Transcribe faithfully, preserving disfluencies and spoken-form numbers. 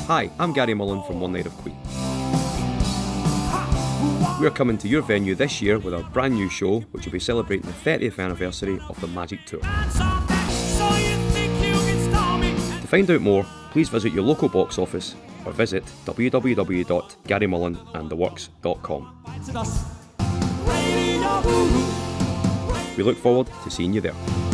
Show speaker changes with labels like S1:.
S1: Hi, I'm Gary Mullen from One Night of Queen. We're coming to your venue this year with our brand new show, which will be celebrating the thirtieth anniversary of the Magic Tour. To find out more, please visit your local box office or visit w w w dot gary mullen and the works dot com. We look forward to seeing you there.